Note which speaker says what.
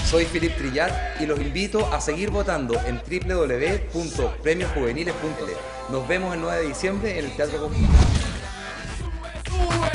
Speaker 1: Soy Philip Trillat y los invito a seguir votando en www.premiosjuveniles.cl. Nos vemos el 9 de diciembre en el Teatro Conjunto.